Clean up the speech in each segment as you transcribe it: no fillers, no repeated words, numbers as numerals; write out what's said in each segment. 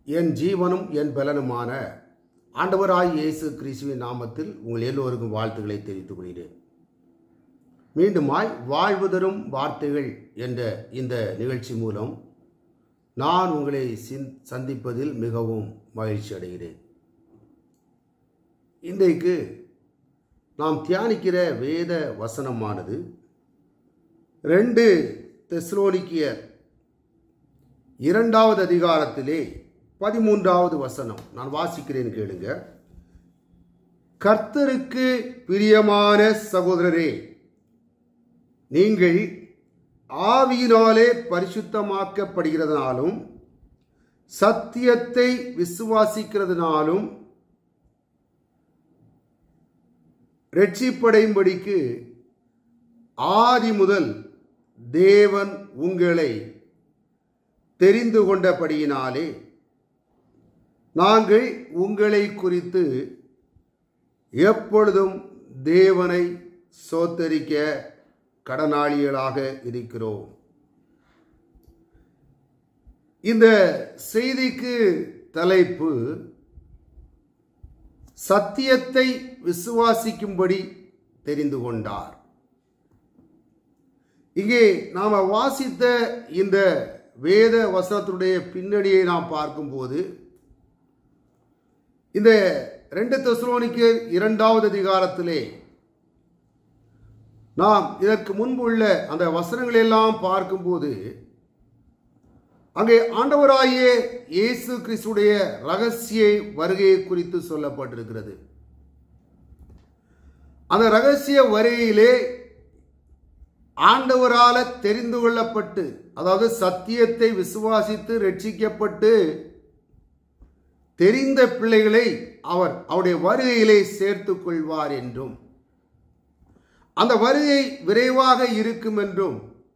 என் ஜீவனும் என் பலனுமான ஆண்டவராய் இயேசு கிறிஸ்துவின் நாமத்தில் உங்கள் எல்லோருக்கும் வாழ்த்துக்களை தெரிவித்துக் கொள்கிறேன். மீண்டுமாய் வாழ்வு தரும் வார்த்தைகள் என்ற இந்த நிகழ்ச்சி மூலம் நான் உங்களை சந்திப்பதில் மிகவும் மகிழ்ச்சி அடைகிறேன். இன்றைக்கு நாம் தியானிக்கிற வேத வசனமானது 2 தெசலோனிக்கேயர் 2வது அதிகாரத்திலே 13வது வசனம் நான் வாசிக்கிறேன், கேளுங்க. கர்த்தருக்கு பிரியமான சகோதரரே, நீங்கள் ஆவியினாலே பரிசுத்தமாக்கப்படுகிறதுனாலும் சத்தியத்தை விசுவாசிக்கிறதுனாலும் இரட்சிப்படையும்படிக்கு ஆதி முதல் தேவன் உங்களை தெரிந்து கொண்டபடியினாலே நாங்கள் உங்களை குறித்து எப்பொழுதும் தேவனை ஸ்தோத்தரிக்க கடனாளிகளாக இருக்கிறோம். இந்த செய்திக்கு தலைப்பு சத்தியத்தை விசுவாசிக்கும்படி தெரிந்து கொண்டார். இங்கே நாம் வாசித்த இந்த வேத வசனத்துடைய பின்னணியை நாம் பார்க்கும்போது இந்த 2 தெசலோனிக்கேயர் 2வது அதிகாரத்திலே நாம் இதற்கு முன்பு உள்ள அந்த வசனங்களை எல்லாம் பார்க்கும்போது அங்கே ஆண்டவராகிய இயேசு கிறிஸ்துடைய ரகசிய வருகை குறித்து சொல்லப்பட்டிருக்கிறது. அந்த ரகசிய வருகையிலே ஆண்டவரால தெரிந்து கொள்ளப்பட்டு, அதாவது சத்தியத்தை விசுவாசித்து ரட்சிக்கப்பட்டு தெரிந்த பிள்ளைகளை அவர் அவருடைய வருகையிலே சேர்த்துக் கொள்வார் என்றும், அந்த வருகை விரைவாக இருக்கும் என்றும்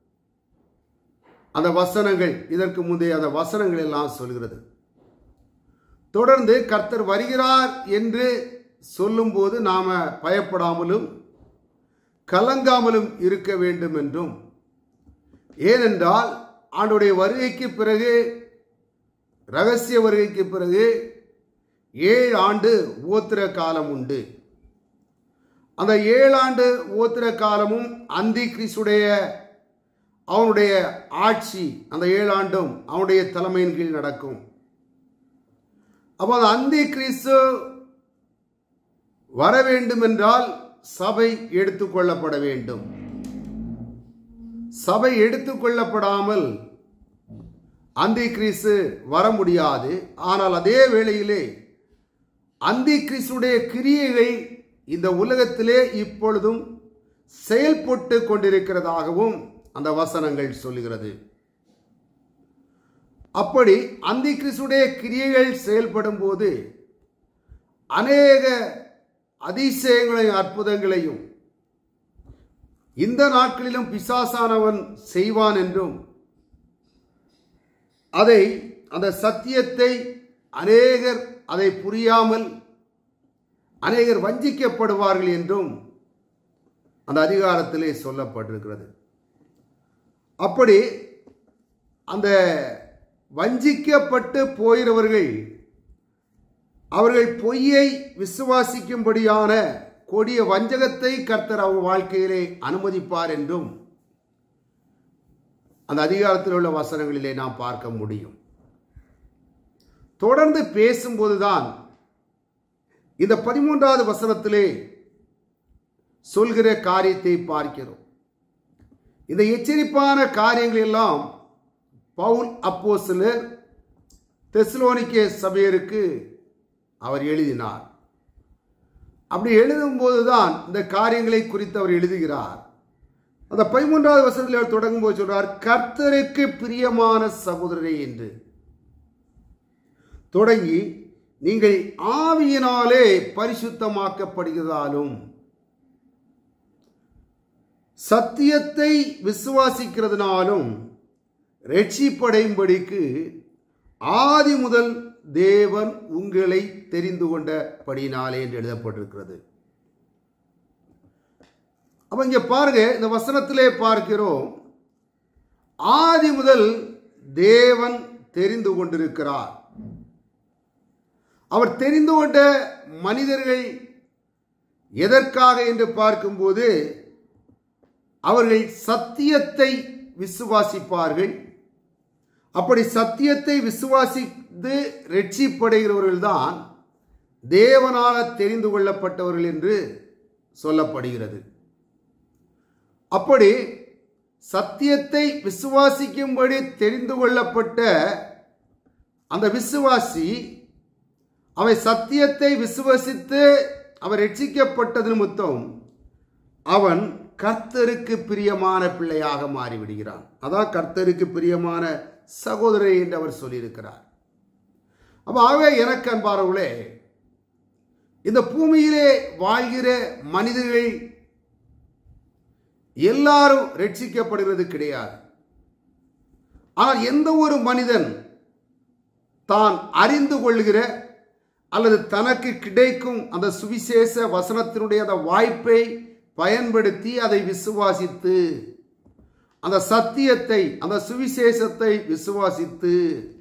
அந்த வசனங்கள், இதற்கு முந்தைய அந்த வசனங்கள் எல்லாம் சொல்கிறது. தொடர்ந்து கர்த்தர் வருகிறார் என்று சொல்லும்போது நாம பயப்படாமலும் கலங்காமலும் இருக்க வேண்டும் என்றும், ஏனென்றால் ஆண்டவருடைய வருகைக்கு பிறகு, ரகசிய வருகைக்கு பிறகு 7 ஆண்டு உபத்திர காலம் உண்டு. அந்த 7 ஆண்டு உபத்திர காலமும் அந்தி கிறிஸ்துடைய அவனுடைய ஆட்சி, அந்த 7 ஆண்டும் அவனுடைய தலைமையின் கீழ் நடக்கும். அப்போ அந்த அந்தி கிறிஸ்து வர வேண்டும் என்றால் சபை எடுத்துக்கொள்ளப்பட வேண்டும். சபை எடுத்துக்கொள்ளப்படாமல் அந்தி கிறிஸ்து வர முடியாது. ஆனால் அதே வேளையிலே அந்தி கிறிஸ்துடைய கிரியைகள் இந்த உலகத்திலே இப்பொழுதும் செயல்பட்டு கொண்டிருக்கிறதாகவும் அந்த வசனங்கள் சொல்லுகிறது. அப்படி அந்தி கிறிஸ்துடைய கிரியைகள் செயல்படும் போது அநேக அதிசயங்களையும் அற்புதங்களையும் இந்த நாட்களிலும் பிசாசானவன் செய்வான் என்றும், அந்த சத்தியத்தை அநேகர் அதை புரியாமல் அநேகர் வஞ்சிக்கப்படுவார்கள் என்றும் அந்த அதிகாரத்திலே சொல்லப்பட்டிருக்கிறது. அப்படி அந்த வஞ்சிக்கப்பட்டு போகிறவர்கள் அவர்கள் பொய்யை விசுவாசிக்கும்படியான கொடிய வஞ்சகத்தை கர்த்தர் அவர் வாழ்க்கையிலே அனுமதிப்பார் என்றும் அந்த அதிகாரத்தில் உள்ள வசனங்களிலே நாம் பார்க்க முடியும். தொடர்ந்து பேசும்போதுதான் இந்த 13வது வசனத்திலே சொல்கிற காரியத்தை பார்க்கிறோம். இந்த எச்சரிப்பான காரியங்கள் எல்லாம் பவுல் அப்போஸ்தலர் தெசலோனிக்கே சபையருக்கு அவர் எழுதினார். அப்படி எழுதும்போதுதான் இந்த காரியங்களை குறித்து அவர் எழுதுகிறார். அந்த 13வது வசனத்தில் அவர் தொடங்கும் போது சொல்றார், கர்த்தருக்கு பிரியமான சகோதரரே என்று தொடங்கி, நீங்கள் ஆவியினாலே பரிசுத்தமாக்கப்படுகிறதாலும் சத்தியத்தை விசுவாசிக்கிறதுனாலும் இரட்சிப்படையும்படிக்கு ஆதி முதல் தேவன் உங்களை தெரிந்து கொண்டபடியினாலே என்று எழுதப்பட்டிருக்கிறது. அப்ப இங்க பாருங்க, இந்த வசனத்திலே பார்க்கிறோம், ஆதி முதல் தேவன் தெரிந்து கொண்டிருக்கிறார். அவர் தெரிந்து கொண்ட மனிதர்கள் எதற்காக என்று பார்க்கும்போது அவர்கள் சத்தியத்தை விசுவாசிப்பார்கள். அப்படி சத்தியத்தை விசுவாசித்து ரட்சிப்படைகிறவர்கள்தான் தேவனால தெரிந்து கொள்ளப்பட்டவர்கள் என்று சொல்லப்படுகிறது. அப்படி சத்தியத்தை விசுவாசிக்கும்படி தெரிந்து கொள்ளப்பட்ட அந்த விசுவாசி அவன் சத்தியத்தை விசுவாசித்து அவன் ரட்சிக்கப்பட்டது நிமித்தம் அவன் கர்த்தருக்கு பிரியமான பிள்ளையாக மாறிவிடுகிறான். அதான் கர்த்தருக்கு பிரியமான சகோதரர் என்று அவர் சொல்லியிருக்கிறார். ஆகவே எனக்கு அன்பானவர்களே, இந்த பூமியிலே வாழ்கிற மனிதர்கள் எல்லாரும் ரட்சிக்கப்படுகிறது கிடையாது. ஆனால் எந்த ஒரு மனிதன் தான் அறிந்து கொள்கிற அல்லது தனக்கு கிடைக்கும் அந்த சுவிசேஷ வசனத்தினுடைய அந்த வாய்ப்பை பயன்படுத்தி அதை விசுவாசித்து அந்த சத்தியத்தை அந்த சுவிசேஷத்தை விசுவாசித்து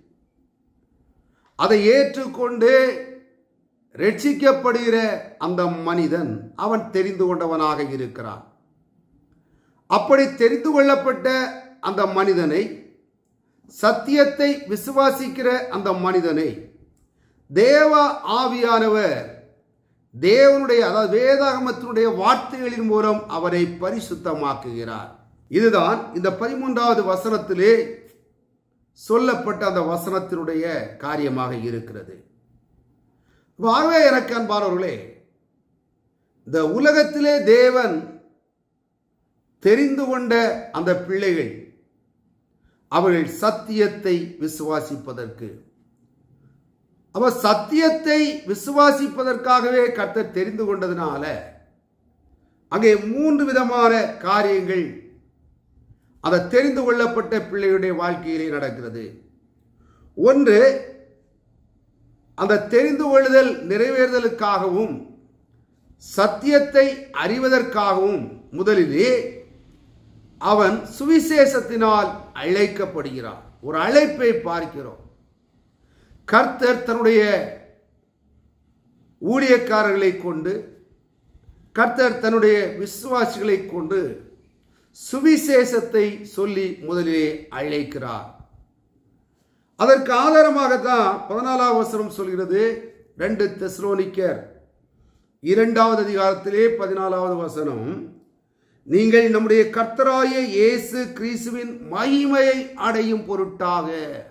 அதை ஏற்றுக்கொண்டு ரட்சிக்கப்படுகிற அந்த மனிதன் அவன் தெரிந்து கொண்டவனாக இருக்கிறான். அப்படி தெரிந்து கொள்ளப்பட்ட அந்த மனிதனை, சத்தியத்தை விசுவாசிக்கிற அந்த மனிதனை தேவ ஆவியானவர் தேவனுடைய அதாவது வேதாகமத்தினுடைய வார்த்தைகளின் மூலம் அவரை பரிசுத்தமாக்குகிறார். இதுதான் இந்த 13வது வசனத்திலே சொல்லப்பட்ட அந்த வசனத்தினுடைய காரியமாக இருக்கிறது. ஆகவே எனக்கு அன்பானவர்களே, இந்த உலகத்திலே தேவன் தெரிந்து கொண்ட அந்த பிள்ளைகள் அவர்கள் சத்தியத்தை விசுவாசிப்பதற்கு, அவர் சத்தியத்தை விசுவாசிப்பதற்காகவே கர்த்தர் தெரிந்து கொண்டதுனால அங்கே 3 விதமான காரியங்கள் அந்த தெரிந்து கொள்ளப்பட்ட பிள்ளைகளுடைய வாழ்க்கையிலே நடக்கிறது. ஒன்று, அந்த தெரிந்து கொள்ளுதல் நிறைவேறுதலுக்காகவும் சத்தியத்தை அறிவதற்காகவும் முதலிலே அவன் சுவிசேஷத்தினால் அழைக்கப்படுகிறான். ஒரு அழைப்பை பார்க்கிறோம். கர்த்தர் தன்னுடைய ஊழியக்காரர்களை கொண்டு, கர்த்தர் தன்னுடைய விசுவாசிகளை கொண்டு சுவிசேஷத்தை சொல்லி முதலிலே அழைக்கிறார். அதற்கு ஆதாரமாகத்தான் 14வது வசனம் சொல்கிறது. 2 தெசலோனிக்கர் 2வது அதிகாரத்திலே 14வது வசனம், நீங்கள் நம்முடைய கர்த்தராகிய இயேசு கிறிஸ்துவின் மகிமையை அடையும் பொருட்டாக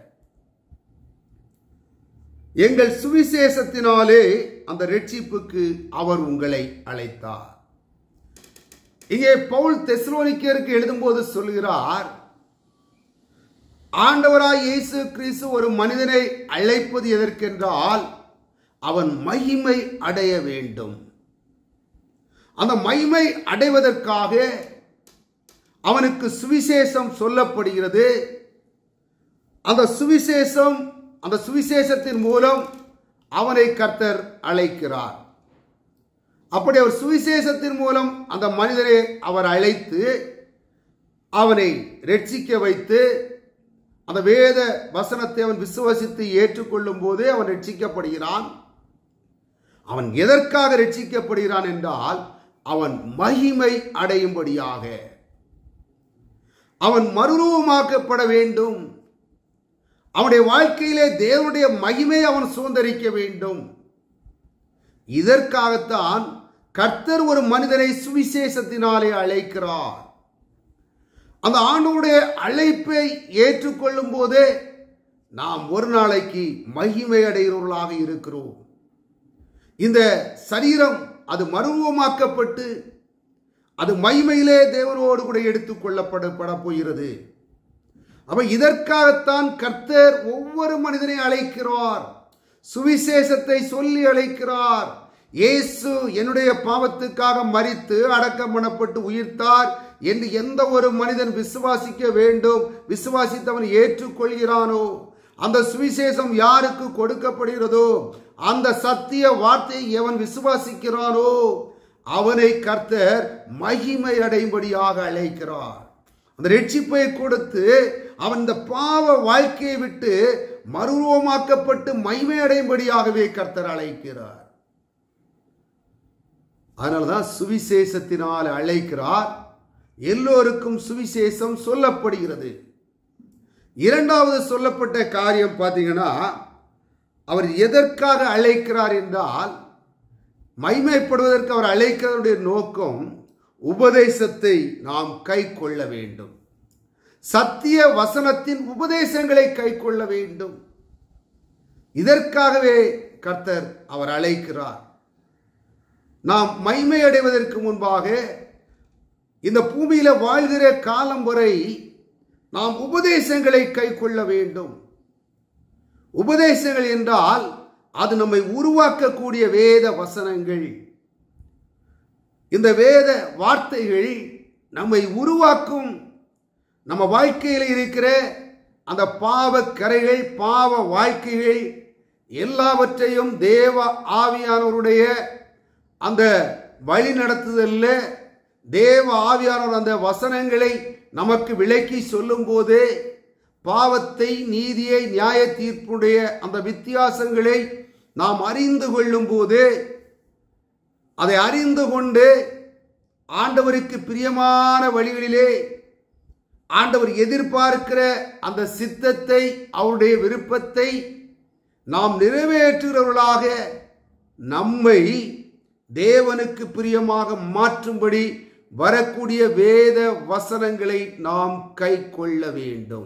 எங்கள் சுவிசேஷத்தினாலே அந்த ரட்சிப்புக்கு அவர் உங்களை அழைத்தார். இங்கே பவுல் தெசலோனிக்கருக்கு எழுதும்போது சொல்கிறார், ஆண்டவராய் இயேசு கிறிஸ்து ஒரு மனிதனை அழைப்பது எதற்கென்றால் அவன் மகிமை அடைய வேண்டும். அந்த மகிமை அடைவதற்காக அவனுக்கு சுவிசேஷம் சொல்லப்படுகிறது. அந்த சுவிசேஷத்தின் மூலம் அவனை கர்த்தர் அழைக்கிறார். அப்படி அவர் சுவிசேஷத்தின் மூலம் அந்த மனிதனை அவர் அழைத்து அவனை ரட்சிக்க வைத்து அந்த வேத வசனத்தை அவன் விசுவாசித்து ஏற்றுக்கொள்ளும் போது அவன் ரட்சிக்கப்படுகிறான். அவன் எதற்காக ரட்சிக்கப்படுகிறான் என்றால் அவன் மகிமை அடையும்படியாக, அவன் மறுரூபமாக்கப்பட வேண்டும். அவனுடைய வாழ்க்கையிலே தேவனுடைய மகிமை அவன் சுதந்தரிக்க வேண்டும். இதற்காகத்தான் கர்த்தர் ஒரு மனிதனை சுவிசேஷத்தினாலே அழைக்கிறார். அந்த ஆண்டவருடைய அழைப்பை ஏற்றுக்கொள்ளும் போதே நாம் ஒரு நாளைக்கு மகிமை அடைகிறவர்களாக இருக்கிறோம். இந்த சரீரம் அது மறுரூபமாக்கப்பட்டு அது மகிமையிலே தேவனோடு கூட எடுத்துக்கொள்ளப்பட போகிறது. அப்ப இதற்காகத்தான் கர்த்தர் ஒவ்வொரு மனிதனை அழைக்கிறார், சுவிசேஷத்தை சொல்லி அழைக்கிறார். இயேசு என்னுடைய பாவத்துக்காக மரித்து அடக்கம் பண்ணப்பட்டு உயிர்த்தார் என்று எந்த ஒரு மனிதன் விசுவாசிக்க வேண்டும், விசுவாசித்தவன் ஏற்றுக்கொள்கிறானோ, அந்த சுவிசேஷம் யாருக்கு கொடுக்கப்படுகிறதோ, அந்த சத்திய வார்த்தையை எவன் விசுவாசிக்கிறானோ அவனை கர்த்தர் மகிமை அடையும்படியாக அழைக்கிறார். அந்த ரட்சிப்பை கொடுத்து அவன் இந்த பாவ வாழ்க்கையை விட்டு மறுரூபமாக்கப்பட்டு மகிமையடையும்படியாகவே கர்த்தர் அழைக்கிறார். அதனால்தான் சுவிசேஷத்தினால் அழைக்கிறார். எல்லோருக்கும் சுவிசேஷம் சொல்லப்படுகிறது. இரண்டாவது சொல்லப்பட்ட காரியம் பார்த்தீங்கன்னா, அவர் எதற்காக அழைக்கிறார் என்றால், மகிமைப்படுவதற்கு அவர் அழைக்கிறதுடைய நோக்கம் உபதேசத்தை நாம் கை கொள்ள வேண்டும். சத்திய வசனத்தின் உபதேசங்களை கை கொள்ள வேண்டும். இதற்காகவே கர்த்தர் அவர் அழைக்கிறார். நாம் மகிமை அடைவதற்கு முன்பாக இந்த பூமியில வாழ்கிற காலம் வரை நாம் உபதேசங்களை கை கொள்ள வேண்டும். உபதேசங்கள் என்றால் அது நம்மை உருவாக்கக்கூடிய வேத வசனங்கள். இந்த வேத வார்த்தைகள் நம்மை உருவாக்கும். நம்ம வாழ்க்கையில் இருக்கிற அந்த பாவ கரைகள், பாவ வாழ்க்கைகள் எல்லாவற்றையும் தேவ ஆவியானவருடைய அந்த வழி நடத்துதல்ல தேவ ஆவியானவர் அந்த வசனங்களை நமக்கு விளக்கி சொல்லும் போதே பாவத்தை, நீதியை, நியாய தீர்ப்புடைய அந்த வித்தியாசங்களை நாம் அறிந்து கொள்ளும் போது, அதை அறிந்து கொண்டு ஆண்டவருக்கு பிரியமான வழிகளிலே ஆண்டவர் எதிர்பார்க்கிற அந்த சித்தத்தை, அவருடைய விருப்பத்தை நாம் நிறைவேற்றுகிறவர்களாக நம்மை தேவனுக்கு பிரியமாக மாற்றும்படி வரக்கூடிய வேத வசனங்களை நாம் கை கொள்ள வேண்டும்.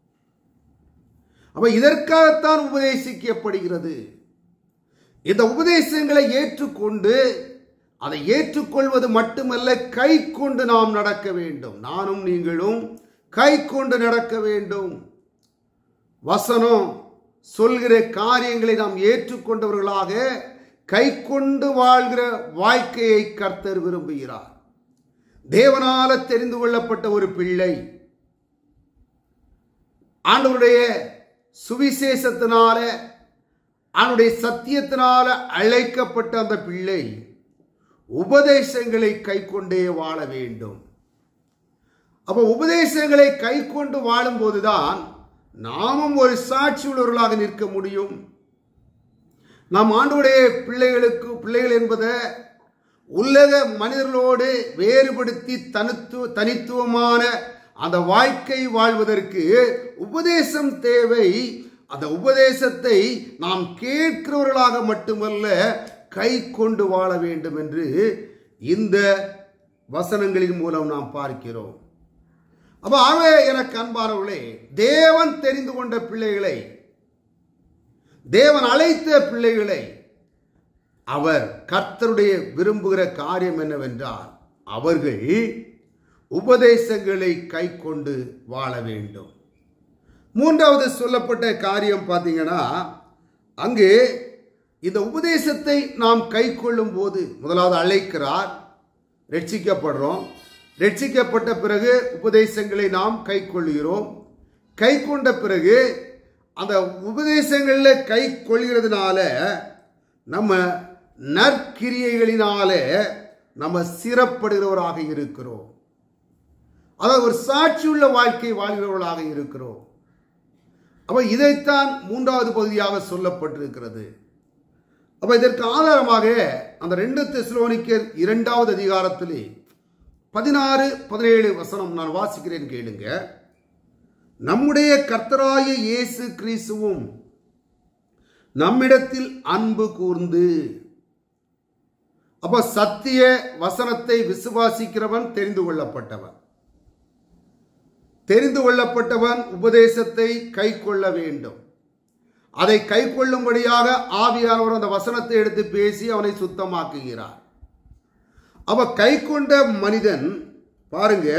அப்ப இதற்காகத்தான் உபதேசிக்கப்படுகிறது. இந்த உபதேசங்களை ஏற்றுக்கொண்டு அதை ஏற்றுக்கொள்வது மட்டுமல்ல, கை கொண்டு நாம் நடக்க வேண்டும். நானும் நீங்களும் கை கொண்டு நடக்க வேண்டும். வசனம் சொல்கிற காரியங்களை நாம் ஏற்றுக்கொண்டவர்களாக கை கொண்டு வாழ்கிற வாழ்க்கையை கர்த்தர் விரும்புகிறார். தேவனால தெரிந்து கொள்ளப்பட்ட ஒரு பிள்ளை, ஆண்டவருடைய சுவிசேஷத்தினால, அவனுடைய சத்தியத்தினால அழைக்கப்பட்ட அந்த பிள்ளை உபதேசங்களை கை கொண்டே வாழ வேண்டும். அப்ப உபதேசங்களை கை கொண்டு வாழும் போதுதான் நாமும் ஒரு சாட்சி உள்ளவர்களாக நிற்க முடியும். நாம் ஆண்டவருடைய பிள்ளைகள் என்பதை உலக மனிதர்களோடு வேறுபடுத்தி தனித்துவமான அந்த வாழ்க்கை வாழ்வதற்கு உபதேசம் தேவை. அந்த உபதேசத்தை நாம் கேட்கிறவர்களாக மட்டுமல்ல, கை கொண்டு வாழ வேண்டும் என்று இந்த வசனங்களின் மூலம் நாம் பார்க்கிறோம். அப்ப எனக்கு அன்பானவர்களே, தேவன் தெரிந்து கொண்ட பிள்ளைகளை, தேவன் அழைத்த பிள்ளைகளை அவர் கர்த்தருடைய விரும்புகிற காரியம் என்னவென்றால், அவர்கள் உபதேசங்களை கை கொண்டு வாழ வேண்டும். மூன்றாவது சொல்லப்பட்ட காரியம் பார்த்தீங்கன்னா, அங்கு இந்த உபதேசத்தை நாம் கை கொள்ளும் போது முதலாவது அழைக்கிறார், ரட்சிக்கப்படுறோம். ரட்சிக்கப்பட்ட பிறகு உபதேசங்களை நாம் கை கொள்கிறோம். கை கொண்ட பிறகு அந்த உபதேசங்களில் கை கொள்கிறதுனால நம்ம நற்கிரியைகளினால நம்ம சிறப்படுகிறவராக இருக்கிறோம். அதாவது ஒரு சாட்சியுள்ள வாழ்க்கை வாழ்கிறவர்களாக இருக்கிறோம். அப்ப இதைத்தான் மூன்றாவது பகுதியாக சொல்லப்பட்டிருக்கிறது. அப்ப இதற்கு ஆதாரமாக அந்த 2 தெசலோனிக்கர் 2வது அதிகாரத்திலே 16-17 வசனம் நான் வாசிக்கிறேன், கேளுங்க. நம்முடைய கர்த்தராகிய இயேசு கிறிஸ்துவும் நம்மிடத்தில் அன்பு கூர்ந்து. அப்ப சத்திய வசனத்தை விசுவாசிக்கிறவன் தெரிந்து கொள்ளப்பட்டவன். தெரிந்து கொள்ளப்பட்டவன் உபதேசத்தை கை கொள்ள வேண்டும். அதை கை கொள்ளும்படியாக ஆவியானவர் அந்த வசனத்தை எடுத்து பேசி அவனை சுத்தமாக்குகிறார். அவ கை கொண்ட மனிதன் பாருங்க,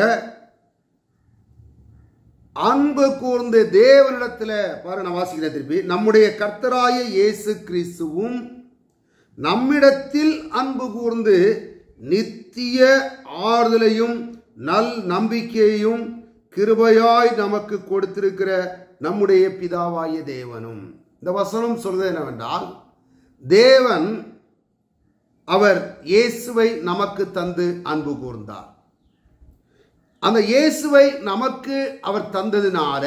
அன்பு கூர்ந்து தேவனிடத்தில் பாருங்க, நான் வாசிக்கிறேன் திருப்பி. நம்முடைய கர்த்தராகிய இயேசு கிறிஸ்துவும் நம்மிடத்தில் அன்பு கூர்ந்து நித்திய ஆறுதலையும் நல் நம்பிக்கையையும் கிருபையாய் நமக்கு கொடுத்திருக்கிற நம்முடைய பிதாவாகிய தேவனும். இந்த வசனம் சொல்வது என்னவென்றால், தேவன் அவர் இயேசுவை நமக்கு தந்து அன்பு கூர்ந்தார். அந்த இயேசுவை நமக்கு அவர் தந்ததினால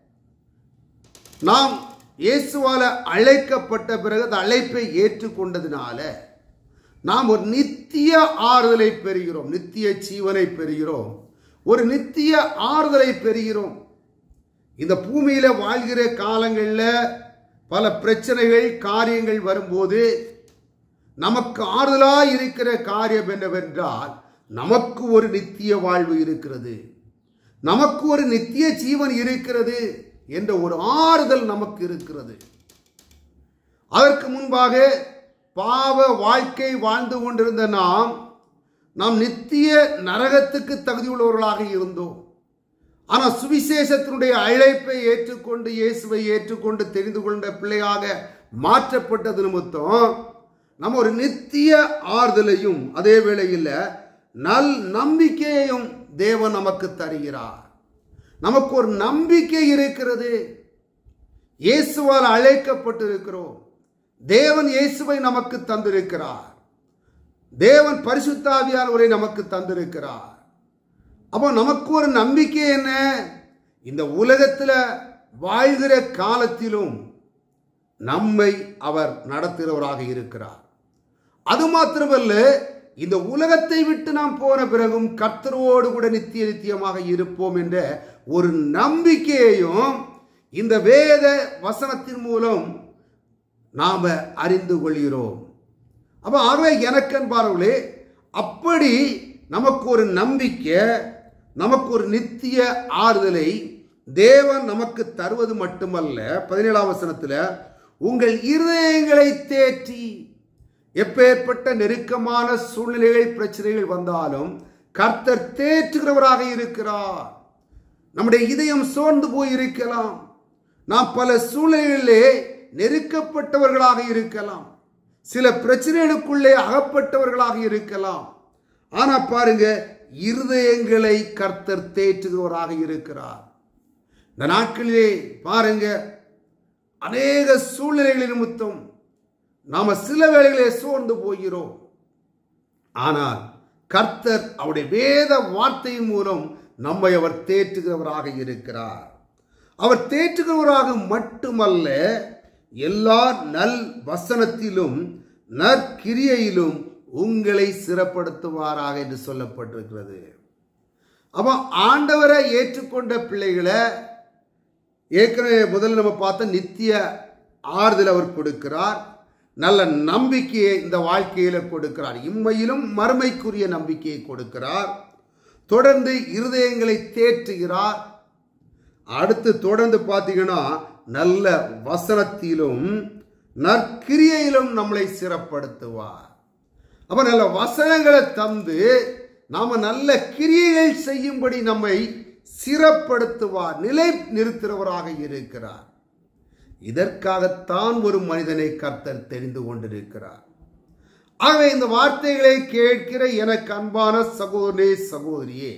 நாம் இயேசுவால அழைக்கப்பட்ட பிறகு அந்த அழைப்பை ஏற்றுக்கொண்டதினால நாம் ஒரு நித்திய ஆறுதலை பெறுகிறோம், நித்திய ஜீவனை பெறுகிறோம், ஒரு நித்திய ஆறுதலை பெறுகிறோம். இந்த பூமியில வாழ்கிற காலங்களில் பல பிரச்சனைகள் காரியங்கள் வரும்போது நமக்கு ஆறுதலாய் இருக்கிற காரியம் என்னவென்றால் நமக்கு ஒரு நித்திய வாழ்வு இருக்கிறது, நமக்கு ஒரு நித்திய ஜீவன் இருக்கிறது என்ற ஒரு ஆறுதல் நமக்கு இருக்கிறது. அதற்கு முன்பாக பாவ வாழ்க்கை வாழ்ந்து கொண்டிருந்த நாம் நித்திய நரகத்துக்கு தகுதியுள்ளவர்களாக இருந்தோம். ஆனால் சுவிசேஷத்தினுடைய அழைப்பை ஏற்றுக்கொண்டு இயேசுவை ஏற்றுக்கொண்டு தெரிந்து கொண்ட பிள்ளையாக மாற்றப்பட்டது நிமித்தம் நம்ம ஒரு நித்திய ஆறுதலையும் அதே வேளையில் நல் நம்பிக்கையையும் தேவன் நமக்கு தருகிறார். நமக்கு ஒரு நம்பிக்கை இருக்கிறது. இயேசுவால் அழைக்கப்பட்டிருக்கிறோம். தேவன் இயேசுவை நமக்கு தந்திருக்கிறார். தேவன் பரிசுத்த ஆவியானவரை நமக்கு தந்திருக்கிறார். அப்போ நமக்கு ஒரு நம்பிக்கை என்ன? இந்த உலகத்தில் வாழ்கிற காலத்திலும் நம்மை அவர் நடத்துகிறவராக இருக்கிறார். அது மாத்திரமல்ல, இந்த உலகத்தை விட்டு நாம் போன பிறகும் கர்த்தரோடு கூட நித்தியமாக இருப்போம் என்ற ஒரு நம்பிக்கையையும் இந்த வேத வசனத்தின் மூலம் நாம அறிந்து கொள்கிறோம். அப்போ ஆகவே எனக்கன்பார்களே, அப்படி நமக்கு ஒரு நம்பிக்கை, நமக்கு ஒரு நித்திய ஆறுதலை தேவன் நமக்கு தருவது மட்டுமல்ல, 17ஆம் வசனத்தில் உங்கள் இருதயங்களை தேற்றி, எப்பேற்பட்ட நெருக்கமான சூழ்நிலைகள் பிரச்சனைகள் வந்தாலும் கர்த்தர் தேற்றுகிறவராக இருக்கிறார். நம்முடைய இதயம் சோர்ந்து போய் இருக்கலாம், நாம் பல சூழ்நிலைகளிலே நெருக்கப்பட்டவர்களாக இருக்கலாம், சில பிரச்சனைகளுக்குள்ளே அகப்பட்டவர்களாக இருக்கலாம். ஆனா பாருங்க, இருதயங்களை கர்த்தர் தேற்றுகிறவராக இருக்கிறார். இந்த நாட்களிலே பாருங்க, அநேக சூழ்நிலைகளின் நிமித்தம் நாம சில வேளைகளிலே சோர்ந்து போகிறோம். ஆனால் கர்த்தர் அவருடைய வேத வார்த்தையின் மூலம் நம்மை அவர் தேற்றுகிறவராக இருக்கிறார். அவர் தேற்றுகிறவராக மட்டுமல்ல, எல்லா நல் வசனத்திலும் நற்கிரியையிலும் உங்களை சிறப்படுத்துவாராக என்று சொல்லப்பட்டிருக்கிறது. அப்ப ஆண்டவரை ஏற்றுக்கொண்ட பிள்ளைகளை ஏற்கனவே முதல்ல நம்ம பார்த்த நித்திய ஆறுதல் அவர் கொடுக்கிறார், நல்ல நம்பிக்கையை இந்த வாழ்க்கையில கொடுக்கிறார், இம்மையிலும் மறுமைக்குரிய நம்பிக்கையை கொடுக்கிறார். தொடர்ந்து இருதயங்களை தேற்றுகிறார். அடுத்து தொடர்ந்து பார்த்தீங்கன்னா நல்ல வசனத்திலும் நற்கிரியையிலும் நம்மளை சிறப்படுத்துவார். அப்ப நல்ல வசனங்களை தந்து நாம நல்ல கிரியைகள் செய்யும்படி நம்மை சிறப்படுத்துவார், நிலை நிறுத்துகிறவராக இருக்கிறார். இதற்காகத்தான் ஒரு மனிதனை கர்த்தர் தெரிந்து கொண்டிருக்கிறார். ஆகவே இந்த வார்த்தைகளை கேட்கிற எனக்கு அன்பான சகோதரனே சகோதரியே,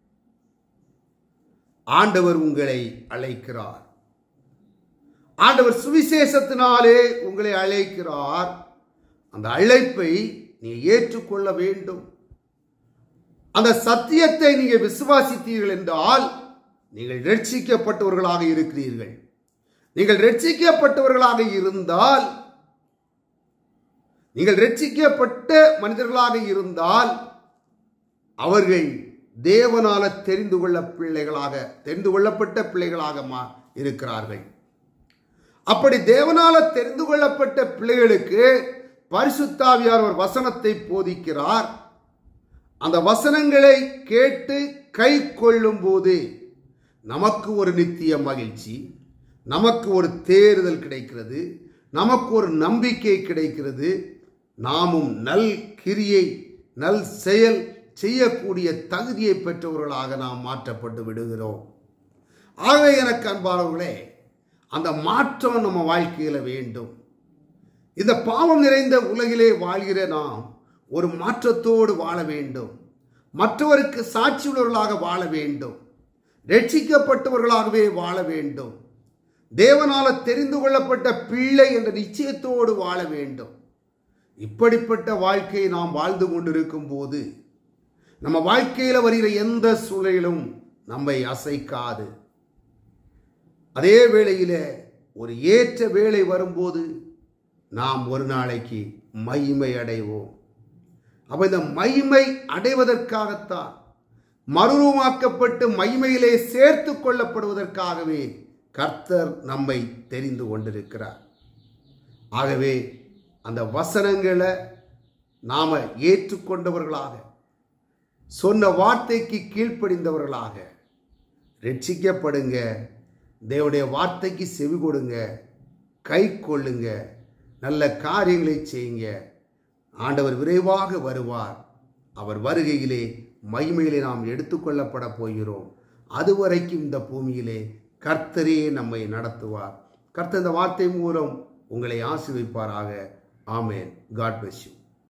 ஆண்டவர் உங்களை அழைக்கிறார். ஆண்டவர் சுவிசேஷத்தினாலே உங்களை அழைக்கிறார். அந்த அழைப்பை நீ ஏற்றுக்கொள்ள வேண்டும். அந்த சத்தியத்தை நீங்க விசுவாசித்தீர்கள் என்றால் நீங்கள் ரட்சிக்கப்பட்டவர்களாக இருக்கிறீர்கள். நீங்கள் ரட்சிக்கப்பட்டவர்களாக இருந்தால், நீங்கள் ரட்சிக்கப்பட்ட மனிதர்களாக இருந்தால் அவர்கள் தேவனால தெரிந்து கொள்ளப்பட்ட பிள்ளைகளாக இருக்கிறார்கள். அப்படி தேவனால தெரிந்து கொள்ளப்பட்ட பிள்ளைகளுக்கு பரிசுத்த ஆவியானவர் வசனத்தை போதிக்கிறார். அந்த வசனங்களை கேட்டு கை கொள்ளும் போது நமக்கு ஒரு நித்திய மகிழ்ச்சி, நமக்கு ஒரு தேறுதல் கிடைக்கிறது, நமக்கு ஒரு நம்பிக்கை கிடைக்கிறது. நாமும் நல் கிரியை நல் செயல் செய்யக்கூடிய தகுதியை பெற்றவர்களாக நாம் மாற்றப்பட்டு விடுகிறோம். ஆகவே எனக்கு அன்பானவர்களே, அந்த மாற்றம் நம்ம வாழ்க்கையில வேண்டும். இந்த பாவம் நிறைந்த உலகிலே வாழ்கிற நாம் ஒரு மாற்றத்தோடு வாழ வேண்டும். மற்றவருக்கு சாட்சியுள்ளவர்களாக வாழ வேண்டும். ரட்சிக்கப்பட்டவர்களாகவே வாழ வேண்டும். தேவனால தெரிந்து கொள்ளப்பட்ட பிள்ளை என்ற நிச்சயத்தோடு வாழ வேண்டும். இப்படிப்பட்ட வாழ்க்கையை நாம் வாழ்ந்து கொண்டிருக்கும் போது நம்ம வாழ்க்கையில் வருகிற எந்த சூழலிலும் நம்மை அசைக்காது. அதே வேளையில் ஒரு ஏற்ற வேளை வரும்போது நாம் ஒரு நாளைக்கு மகிமை அடைவோம். அப்ப இந்த மகிமை அடைவதற்காகத்தான், மறுரூபமாக்கப்பட்டு மகிமையிலே சேர்த்து கொள்ளப்படுவதற்காகவே கர்த்தர் நம்மை தெரிந்து கொண்டிருக்கிறார். ஆகவே அந்த வசனங்களை நாம ஏற்றுக்கொண்டவர்களாக, சொன்ன வார்த்தைக்கு கீழ்ப்படிந்தவர்களாக ரட்சிக்கப்படுங்க. தேவனுடைய வார்த்தைக்கு செவி கொடுங்க, கை கொள்ளுங்க, நல்ல காரியங்களை செய்யுங்க. ஆண்டவர் விரைவாக வருவார். அவர் வருகையிலே மகிமையிலே நாம் எடுத்துக்கொள்ளப்பட போகிறோம். அதுவரைக்கும் இந்த பூமியிலே கர்த்தரே நம்மை நடத்துவார். கர்த்தர் இந்த வார்த்தை மூலம் உங்களை ஆசீர்வதிப்பாராக. ஆமென். God bless you.